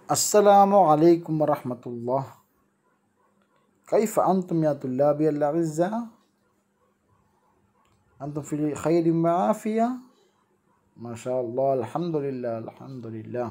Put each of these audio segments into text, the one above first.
السلام عليكم ورحمة الله. كيف أنتم يا طلابي الأعزاء؟ أنتم في خير وعافية؟ ما شاء الله. الحمد لله الحمد لله.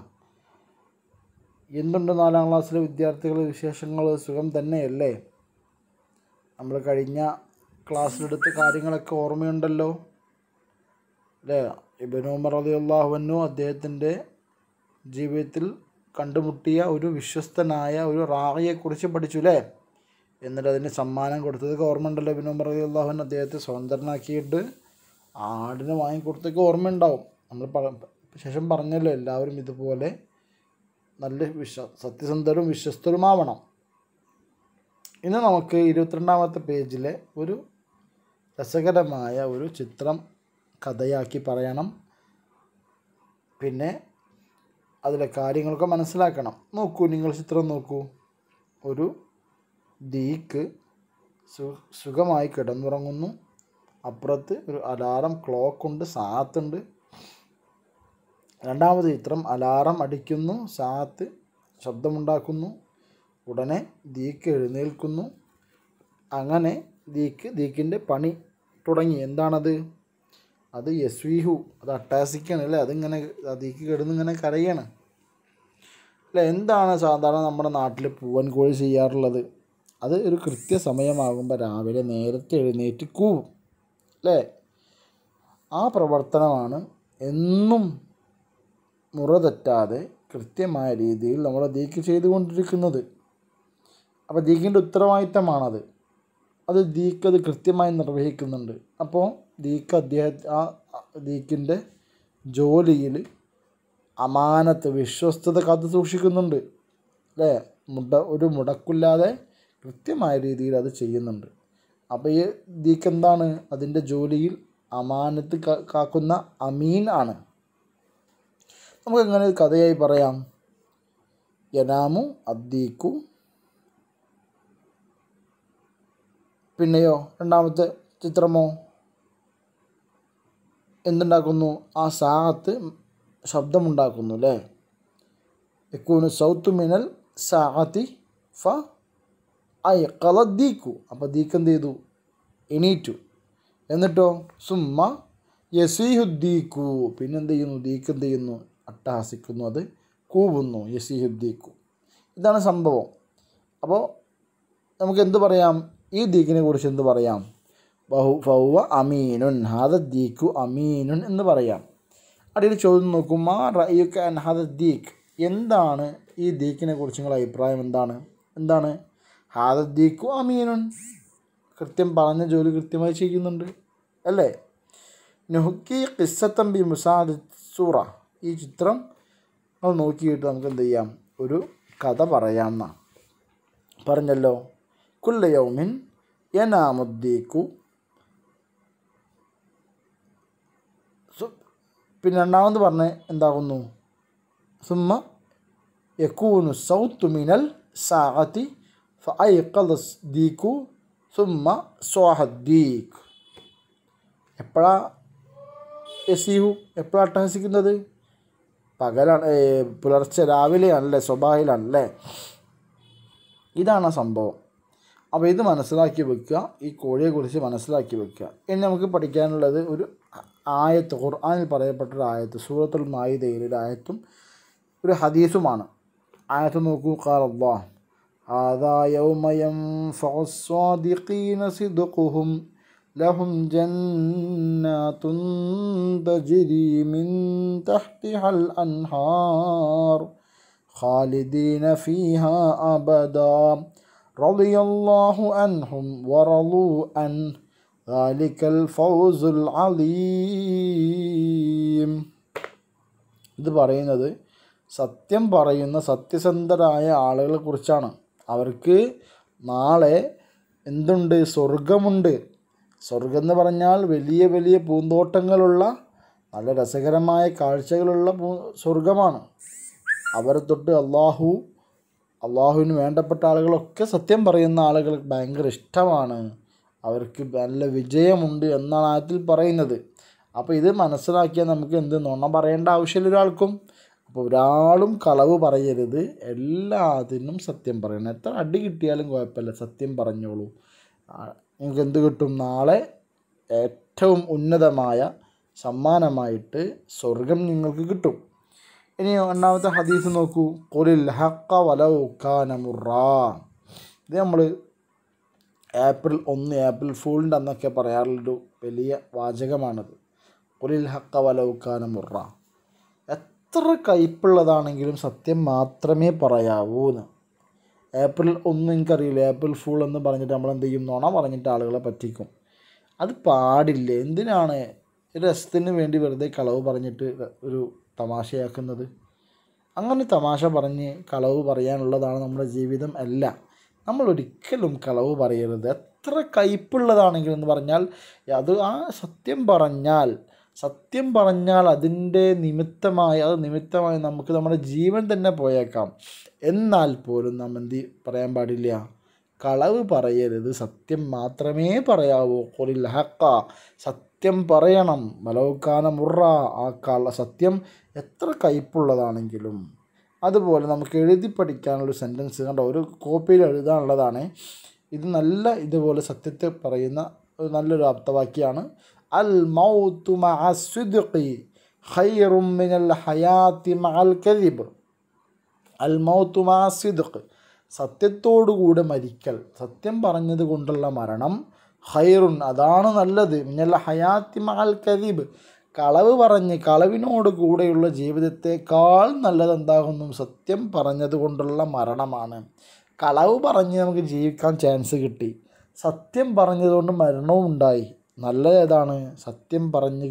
എന്തുണ്ട് നാലാം ക്ലാസ്സിലെ വിദ്യാർത്ഥികളുടെ വിശേഷങ്ങൾ? സുഖം തന്നെയല്ലേ? നമ്മൾ കഴിഞ്ഞ ക്ലാസ്സിലെടുത്ത കാര്യങ്ങളൊക്കെ ഓർമ്മയുണ്ടല്ലോ അല്ലേ? ഇബ്നു ഉമർ റളിയല്ലാഹു അൻഹു അദ്ദേഹത്തിൻ്റെ ജീവിതത്തിൽ കണ്ടുമുട്ടിയ ഒരു വിശ്വസ്തനായ ഒരു റായിയെക്കുറിച്ച് പഠിച്ചു അല്ലേ? എന്നിട്ട് അതിന് സമ്മാനം കൊടുത്തതൊക്കെ ഓർമ്മ ഉണ്ടല്ലോ. ഇബ്നു ഉമർ റളിയല്ലാഹു അൻഹു അദ്ദേഹത്തെ സ്വതന്ത്രനാക്കിയിട്ട് ആടിനെ വാങ്ങിക്കൊടുത്തൊക്കെ ഓർമ്മയുണ്ടാവും. നമ്മൾ ശേഷം പറഞ്ഞല്ലോ, എല്ലാവരും ഇതുപോലെ നല്ല സത്യസന്ധരും വിശ്വസ്തരുമാവണം. ഇന്ന് നമുക്ക് 22ാമത്തെ പേജിലെ ഒരു രസകരമായ ഒരു ചിത്രം കഥയാക്കി പറയണം. പിന്നെ അതിലെ കാര്യങ്ങളൊക്കെ മനസ്സിലാക്കണം. നോക്കൂ, നിങ്ങൾ ചിത്രം നോക്കൂ. ഒരു ദീക്ക് സുഖമായി കിടന്നുറങ്ങുന്നു. അപ്പുറത്ത് ഒരു അലാറം ക്ലോക്കുണ്ട്, സാത്തുണ്ട്. രണ്ടാമത് ചിത്രം, അലാറം അടിക്കുന്നു, സാത്ത് ശബ്ദമുണ്ടാക്കുന്നു. ഉടനെ ദീക്ക് എഴുന്നേൽക്കുന്നു. അങ്ങനെ ദീക്കിൻ്റെ പണി തുടങ്ങി. എന്താണത്? അത് യസ്വീഹു, അത് അട്ടാസിക്കാണ് അല്ലേ? അതിങ്ങനെ ദീക്ക് കിടന്നിങ്ങനെ കരയാണ് അല്ലേ? എന്താണ് സാധാരണ നമ്മുടെ നാട്ടിൽ പൂവൻ കോഴി ചെയ്യാറുള്ളത്? അത് ഒരു കൃത്യസമയമാകുമ്പോൾ രാവിലെ നേരത്തെ എഴുന്നേറ്റ് കൂവും അല്ലേ? ആ പ്രവർത്തനമാണ് എന്നും മുറ തെറ്റാതെ കൃത്യമായ രീതിയിൽ നമ്മുടെ ദീക്ക് ചെയ്തുകൊണ്ടിരിക്കുന്നത്. അപ്പോൾ ദീക്കിൻ്റെ ഉത്തരവാദിത്തമാണത്. അത് ദീക്ക് കൃത്യമായി നിർവഹിക്കുന്നുണ്ട്. അപ്പോൾ ആ ദീക്കിൻ്റെ ജോലിയിൽ അമാനത്ത്, വിശ്വസ്തത കാത്തു സൂക്ഷിക്കുന്നുണ്ട് അല്ലേ? ഒരു മുടക്കില്ലാതെ കൃത്യമായ രീതിയിൽ അത് ചെയ്യുന്നുണ്ട്. അപ്പോൾ ഈ ദീക്ക് എന്താണ്? അതിൻ്റെ ജോലിയിൽ അമാനത്ത് കാക്കുന്ന അമീൻ ആണ്. നമുക്കെങ്ങനെ കഥയായി പറയാം. യനാമു അദ്ദീക്കു. പിന്നെയോ രണ്ടാമത്തെ ചിത്രമോ എന്തുണ്ടാക്കുന്നു? ആ സാഅത്ത് ശബ്ദമുണ്ടാക്കുന്നു അല്ലേ? യകൂനു സൗത്തു മിനൽ സാഅത്തി ഫ അയ്ഖള ദീക്കു. അപ്പോൾ ദീക്ക് എന്ത് ചെയ്തു? എണീറ്റു. എന്നിട്ടോ സുമ്മ യസീഹുദ്ദീക്കു. പിന്നെന്ത് ചെയ്യുന്നു? ദീക്ക് എന്ത് ചെയ്യുന്നു? അട്ടഹസിക്കുന്നു, അത് കൂവുന്നു. യസീഹുദ്ദീക്കു. ഇതാണ് സംഭവം. അപ്പോൾ നമുക്ക് എന്ത് പറയാം? ഈ ദീക്കിനെ കുറിച്ച് എന്ത് പറയാം? ഫൗവ അമീനുൻ, ഹാദ ദീക്കു അമീനുൻ എന്ന് പറയാം. അടിയിൽ ചോദ്യം നോക്കും, മാ റഅയുക അൻ ഹാദ ദീക്ക്. എന്താണ് ഈ ദീക്കിനെ കുറിച്ച് നിങ്ങളുടെ അഭിപ്രായം? എന്താണ് ഹാദ ദീക്കു അമീനുൻ? കൃത്യം പറഞ്ഞ ജോലി കൃത്യമായി ചെയ്യുന്നുണ്ട് അല്ലേ? നുഹ്കി ഖിസ്സത്തൻ ബി മുസാദ സൂറ. ഈ ചിത്രം നമ്മൾ നോക്കിയിട്ട് നമുക്ക് എന്ത് ചെയ്യാം? ഒരു കഥ പറയാമെന്നാണ് പറഞ്ഞല്ലോ. കുല്ല യൗമിൻ യനാമുദ്ദീക്കു. പിന്നെ രണ്ടാമത് പറഞ്ഞ് എന്താകുന്നു? സുമ്മ യകൂനു സൗത്തു മിനൽ സാഅത്തി ഫഅയ്ഖള ദീക്കു സുമ്മ സ്വാഹദ്ദീക്ക്. എപ്പോഴാണ് യസീഹു, എപ്പോഴാണ് അട്ടഹസിക്കുന്നത്? പകലാണ്, പുലർച്ചെ രാവിലെയാണല്ലേ, സ്വബാഹിലാണല്ലേ? ഇതാണ് സംഭവം. അപ്പോൾ ഇത് മനസ്സിലാക്കി വെക്കുക. ഈ കോഴിയെക്കുറിച്ച് മനസ്സിലാക്കി വെക്കുക. ഇനി നമുക്ക് പഠിക്കാനുള്ളത് ഒരു ആയത്ത്, ഖുർആനിൽ പറയപ്പെട്ടൊരു ആയത്ത്, സൂറത്തുൽ മാഇദയിലെ ഒരു ആയത്തും ഒരു ഹദീസുമാണ്. ആയത്ത് നോക്കൂ. ഖാല അല്ലാഹ് ഹാദാ യൗമ യൻഫഉ സ്സാദിഖീന സിദ്ഖുഹും ലഹും ജന്നാതുൻ തജ്രി മിൻ തഹ്തിഹൽ അൻഹാർ ഖാലിദീന ഫീഹാ അബദാ റളിയല്ലാഹു അൻഹും വറളൂ അൻ ദാലികൽ ഫൗസുൽ അലീം. ഇത് പറയുന്നത് സത്യം പറയുന്ന സത്യസന്ധരായ ആളുകളെ കുറിച്ചാണ്. അവർക്ക് നാളെ എന്തുണ്ട്? സ്വർഗമുണ്ട്. സ്വർഗം എന്ന് പറഞ്ഞാൽ വലിയ വലിയ പൂന്തോട്ടങ്ങളുള്ള നല്ല രസകരമായ കാഴ്ചകളുള്ള സ്വർഗമാണ്. അവരെ തൊട്ട് അള്ളാഹുവിന് വേണ്ടപ്പെട്ട ആളുകളൊക്കെ സത്യം പറയുന്ന ആളുകൾ ഭയങ്കര ഇഷ്ടമാണ്. അവർക്ക് നല്ല വിജയമുണ്ട് എന്നാണ് ആയത്തിൽ പറയുന്നത്. അപ്പോൾ ഇത് മനസ്സിലാക്കിയാൽ നമുക്ക് നുണ പറയേണ്ട ആവശ്യമില്ല ഒരാൾക്കും. അപ്പോൾ ഒരാളും കളവ് പറയരുത്, എല്ലാത്തിനും സത്യം പറയണം. എത്ര അടി കിട്ടിയാലും കുഴപ്പമില്ല, സത്യം പറഞ്ഞോളൂ. നിങ്ങൾക്ക് എന്ത് കിട്ടും? നാളെ ഏറ്റവും ഉന്നതമായ സമ്മാനമായിട്ട് സ്വർഗം നിങ്ങൾക്ക് കിട്ടും. ഇനി ഒന്നാമത്തെ ഹദീസ് നോക്കൂ. ഖുലിൽ ഹഖ വലൗ കാന മുറാ. ഇത് നമ്മൾ ഏപ്രിൽ 1 ഏപ്രിൽ ഫൂളിൻ്റെ അന്നൊക്കെ പറയാറുള്ളൊരു വലിയ വാചകമാണത്. ഖുലിൽ ഹഖ വലൗ കാന മുറാ. എത്ര കയ്പുള്ളതാണെങ്കിലും സത്യം മാത്രമേ പറയാവൂ എന്ന്. ഏപ്രിൽ 1 എനിക്കറിയില്ല, ഏപ്രിൽ ഫൂൾ എന്ന് പറഞ്ഞിട്ട് നമ്മൾ എന്ത് ചെയ്യും? നുണ പറഞ്ഞിട്ട് ആളുകളെ പറ്റിക്കും. അത് പാടില്ല. എന്തിനാണ് രസത്തിന് വേണ്ടി വെറുതെ കളവ് പറഞ്ഞിട്ട് ഒരു തമാശയാക്കുന്നത്? അങ്ങനെ തമാശ പറഞ്ഞ് കളവ് പറയാനുള്ളതാണ് നമ്മുടെ ജീവിതം അല്ല. നമ്മളൊരിക്കലും കളവ് പറയരുത്. എത്ര കയ്പുള്ളതാണെങ്കിലും എന്ന് പറഞ്ഞാൽ അത് സത്യം പറഞ്ഞാൽ അതിൻ്റെ നിമിത്തമായി നമുക്ക് നമ്മുടെ ജീവൻ തന്നെ പോയേക്കാം. എന്നാൽ പോലും നാം എന്ത് പറയാൻ പാടില്ല? കളവ് പറയരുത്, സത്യം മാത്രമേ പറയാവൂ. ഖുലിൽ ഹഖ, സത്യം പറയണം. വലൗ കാന മുറ, സത്യം എത്ര കയ്പുള്ളതാണെങ്കിലും. അതുപോലെ നമുക്ക് എഴുതി പഠിക്കാനുള്ള സെൻറ്റൻസ് കണ്ടോ, ഒരു കോപ്പിയിൽ എഴുതാനുള്ളതാണ്. ഇത് ഇതുപോലെ സത്യത്തെ പറയുന്ന നല്ലൊരു ആപ്തവാക്യമാണ്. അൽ മൗതു മഅ സിദ്ഖി ഖൈറും മിനൽ ഹയാത്തി മഅൽ കദിബ്. അൽ മൗതു മഅ സിദ്ഖ്, സത്യത്തോടുകൂടെ മരിക്കൽ, സത്യം പറഞ്ഞത് കൊണ്ടുള്ള മരണം. ഖൈറുൻ, അതാണ് നല്ലത്. മിനൽ ഹയാത്തി മഅൽ കദിബ്, കളവിനോട് കൂടെയുള്ള ജീവിതത്തെക്കാൾ നല്ലതെന്താകുന്നു? സത്യം പറഞ്ഞത് കൊണ്ടുള്ള മരണമാണ്. കളവ് പറഞ്ഞ് നമുക്ക് ജീവിക്കാൻ ചാൻസ് കിട്ടി, സത്യം പറഞ്ഞതുകൊണ്ട് മരണവും ഉണ്ടായി. നല്ലത് ഏതാണ്? സത്യം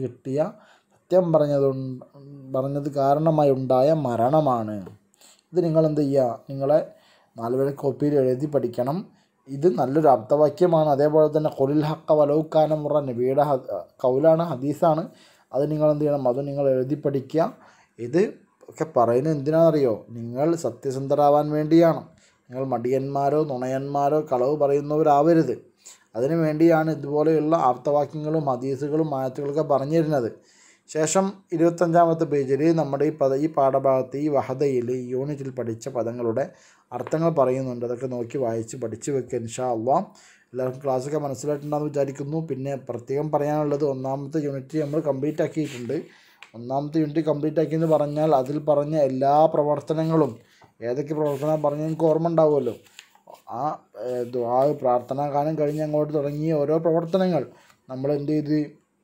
പറഞ്ഞത് കാരണമായി ഉണ്ടായ മരണമാണ്. ഇത് നിങ്ങൾ എന്ത് ചെയ്യുക? നിങ്ങളെ 4 വരി കോപ്പിയിൽ എഴുതി പഠിക്കണം. ഇത് നല്ലൊരു ആപ്തവാക്യമാണ്. അതേപോലെ തന്നെ ഖുലിൽ ഹഖ വലൗ കാന മുറ, നബിയുടെ കൗലാണ്, ഹദീസാണ്. അത് നിങ്ങൾ എന്ത് ചെയ്യണം? അത് നിങ്ങൾ എഴുതി പഠിക്കുക. ഇത് ഒക്കെ പറയുന്നത് എന്തിനാണെന്നറിയോ? നിങ്ങൾ സത്യസന്ധരാവാൻ വേണ്ടിയാണ്. നിങ്ങൾ മടിയന്മാരോ നുണയന്മാരോ കളവ് പറയുന്നവരാവരുത്. അതിനു വേണ്ടിയാണ് ഇതുപോലെയുള്ള ആപ്തവാക്യങ്ങളും ഹദീസുകളും ആയത്തുകളൊക്കെ പറഞ്ഞു തരുന്നത്. ശേഷം 25-ാമത്തെ പേജിൽ നമ്മുടെ ഈ പാഠഭാഗത്ത് ഈ വഹദയിൽ ഈ യൂണിറ്റിൽ പഠിച്ച പദങ്ങളുടെ അർത്ഥങ്ങൾ പറയുന്നുണ്ട്. അതൊക്കെ നോക്കി വായിച്ച് പഠിച്ചു വെക്കുക ഇൻഷാ അള്ളാഹ്. എല്ലാവർക്കും ക്ലാസ്സൊക്കെ മനസ്സിലായിട്ടുണ്ടെന്ന് വിചാരിക്കുന്നു. പിന്നെ പ്രത്യേകം പറയാനുള്ളത്, 1-ാമത്തെ യൂണിറ്റ് നമ്മൾ കംപ്ലീറ്റ് ആക്കിയിട്ടുണ്ട്. 1-ാമത്തെ യൂണിറ്റ് കംപ്ലീറ്റ് ആക്കിയെന്ന് പറഞ്ഞാൽ അതിൽ പറഞ്ഞ എല്ലാ പ്രവർത്തനങ്ങളും, ഏതൊക്കെ പ്രവർത്തനം പറഞ്ഞാൽ നിങ്ങൾക്ക് ഓർമ്മ ഉണ്ടാവുമല്ലോ. ആ ദുആ പ്രാർത്ഥനാ കാലം കഴിഞ്ഞ് അങ്ങോട്ട് തുടങ്ങിയ ഓരോ പ്രവർത്തനങ്ങൾ നമ്മൾ എന്ത് ചെയ്ത്,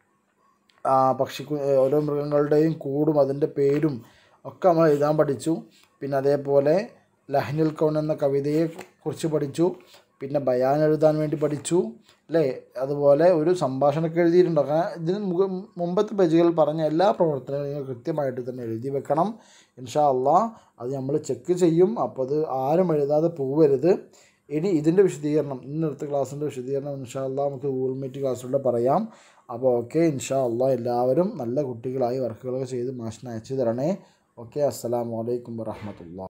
ഓരോ മൃഗങ്ങളുടെയും കൂടും അതിൻ്റെ പേരും ഒക്കെ നമ്മൾ എഴുതാൻ പഠിച്ചു. പിന്നെ അതേപോലെ ലഹ്നുൽ കൗൻ എന്ന കവിതയെ കുറിച്ച് പഠിച്ചു. പിന്നെ ബയാൻ എഴുതാൻ വേണ്ടി പഠിച്ചു, അല്ലേ? അതുപോലെ ഒരു സംഭാഷണമൊക്കെ എഴുതിയിട്ടുണ്ട്. അങ്ങനെ ഇതിന് മുമ്പത്തെ പേജുകളിൽ പറഞ്ഞ എല്ലാ പ്രവർത്തനങ്ങളും നിങ്ങൾ കൃത്യമായിട്ട് തന്നെ എഴുതി വെക്കണം ഇൻഷാ അള്ളാഹ്. അത് നമ്മൾ ചെക്ക് ചെയ്യും. അപ്പോൾ അത് ആരും എഴുതാതെ പോവരുത്. ഇനി ഇതിൻ്റെ വിശദീകരണം, ഇന്നത്തെ ക്ലാസ്സിൻ്റെ വിശദീകരണം ഇൻഷാ അള്ളാഹ് നമുക്ക് ഗൂഗിൾ മീറ്റ് ക്ലാസ്സിലൂടെ പറയാം. അപ്പോൾ ഓക്കെ, ഇൻഷാ അള്ളാഹ് എല്ലാവരും നല്ല കുട്ടികളായി വർക്കുകളൊക്കെ ചെയ്ത് മാഷിന് അയച്ചു തരണേ. ഓക്കെ, അസ്സലാമു അലൈക്കും വറഹ്മത്തുള്ളാഹി.